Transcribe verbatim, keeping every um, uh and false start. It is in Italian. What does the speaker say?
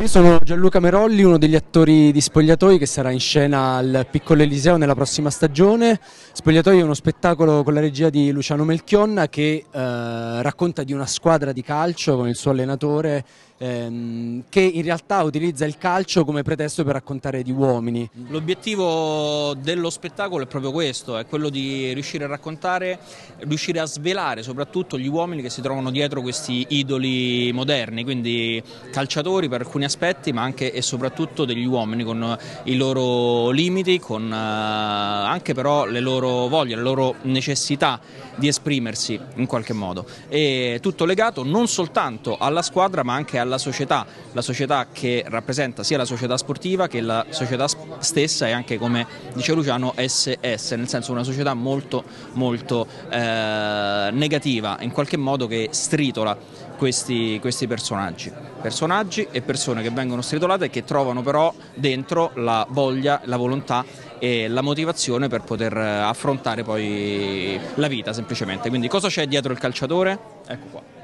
sono Gianluca Merolli, uno degli attori di Spogliatoi che sarà in scena al Piccolo Eliseo nella prossima stagione. Spogliatoi è uno spettacolo con la regia di Luciano Melchionna che eh, racconta di una squadra di calcio con il suo allenatore ehm, che in realtà utilizza il calcio come pretesto per raccontare di uomini. L'obiettivo dello spettacolo è proprio questo, è quello di riuscire a raccontare, riuscire a svelare soprattutto gli uomini che si trovano dietro questi idoli moderni, quindi calciatori per alcuni aspetti, ma anche e soprattutto degli uomini con i loro limiti, con eh, anche però le loro voglie, le loro necessità di esprimersi in qualche modo. E tutto legato non soltanto alla squadra ma anche alla società, la società che rappresenta sia la società sportiva che la società stessa e anche, come dice Luciano, S S, nel senso una società molto molto eh, negativa, in qualche modo che stritola questi, questi personaggi. Personaggi e persone che vengono stritolate e che trovano però dentro la voglia, la volontà e la motivazione per poter affrontare poi la vita semplicemente. Quindi cosa c'è dietro il calciatore? Ecco qua.